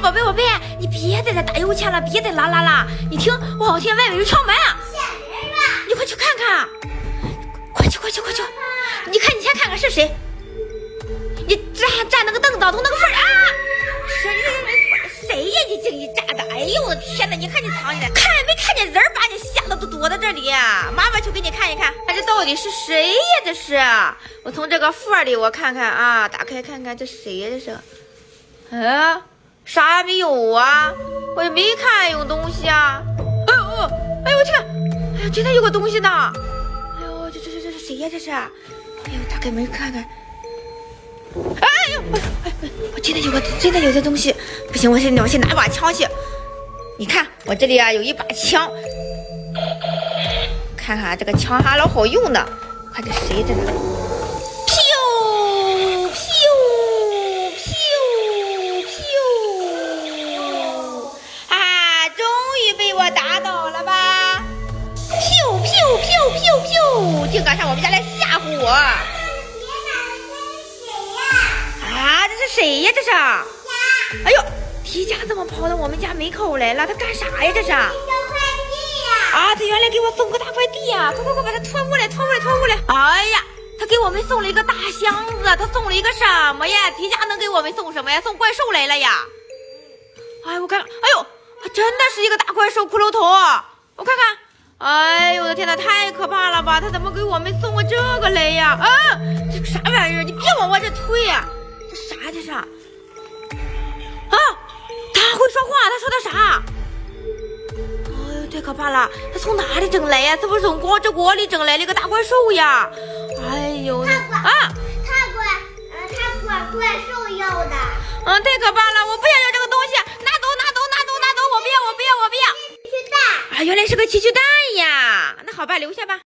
宝贝，你别在这打油钱了，别再拉了。你听，我好听外面有敲门啊！ 吓人吧？ 你快去看看，快去！你看，你先看看是谁？你站那个凳子当中那个缝啊！谁呀？你这一站的，哎呦我的天哪！你看你藏起来，看没看见人把你吓得都躲在这里呀？妈妈去给你看一看，这到底是谁呀？这是，我从这个缝里我看看啊，打开看看这谁呀？这是，啥也没有啊，我也没看有东西啊。哎呦我天，哎呦真的有个东西呢！哎呦这是谁呀？这是，哎呦打开门看看。哎呦，我真的有这东西，不行，我先拿把枪去。你看我这里啊有一把枪，看看这个枪还老好用呢。看这谁这是？啊，终于被我打倒了吧！竟敢上我们家来吓唬我！啊，这是谁呀？这是！哎呦，提家怎么跑到我们家门口来了？他干啥呀？这是！ 送快递呀！ 啊，他原来给我送个大快递呀！快把他拖过来！哎呀，他给我们送了一个大箱子，他送了一个什么呀？提家能给我们送什么呀？送怪兽来了呀！哎，我看看，哎呦，他真的是一个大怪兽骷髅头！我看看，哎呦我的天哪，太可怕了吧！他怎么给我们送个这个来呀？啊，这啥玩意儿？你别往我这推呀！啥这是？啊，他会说话，他说的啥？哎呦，太可怕了！他从哪里整来呀？是不是从光之国里整来了一个大怪兽呀？哎呦， 他管怪兽要的。 太可怕了！我不想要这个东西，拿走！我不要！ 奇趣蛋。 啊，原来是个奇趣蛋呀！那好吧，留下吧。